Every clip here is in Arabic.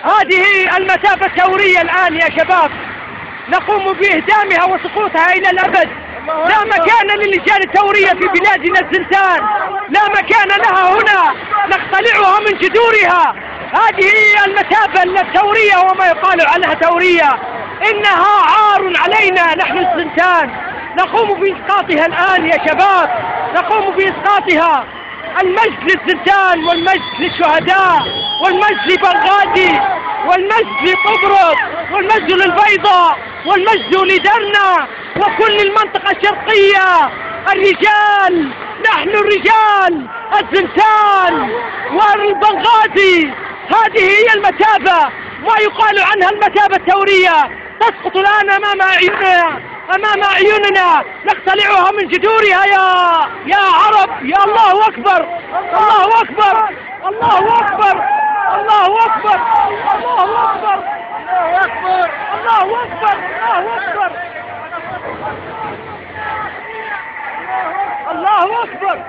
هذه المثابة الثورية الآن يا شباب، نقوم بإهدامها وسقوطها إلى الأبد. لا مكان للجان الثورية في بلادنا الزنزان، لا مكان لها هنا، نقتلعها من جذورها. هذه هي المثابة الثورية وما يقال عنها ثورية، إنها عار علينا نحن الزنزان. نقوم بإسقاطها الآن يا شباب، نقوم بإسقاطها. المجد للزنزان، والمجد للشهداء، والمجد لبنغازي، والمجد لطبرق، والمجد للبيضاء، والمجد لدرنا وكل المنطقة الشرقية. الرجال، نحن الرجال، الزنزان والبنغازي. هذه هي المثابة، ما يقال عنها المثابة الثورية، تسقط الآن أمام أعيننا، نقتلعها من جذورها يا عرب. يا الله أكبر، الله أكبر، الله أكبر، الله أكبر، الله أكبر، الله أكبر، الله أكبر، الله أكبر، الله أكبر.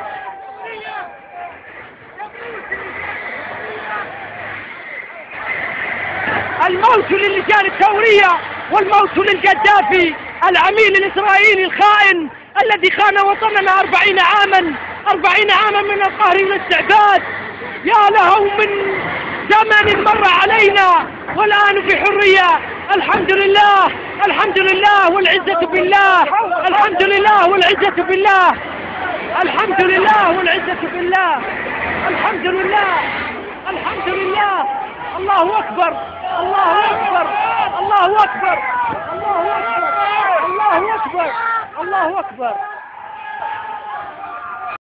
الموت للجان الثورية، والموت للقذافي العميل الإسرائيلي الخائن الذي خان وطننا 40 عاما، 40 عاما من القهر والاستعباد. يا له من زمن مر علينا والآن في حرية. الحمد لله، الحمد لله والعزة بالله، الحمد لله والعزة بالله، الحمد لله والعزة بالله، الحمد لله، الحمد لله. الله أكبر، الله أكبر، الله أكبر، الله أكبر، الله أكبر، الله أكبر.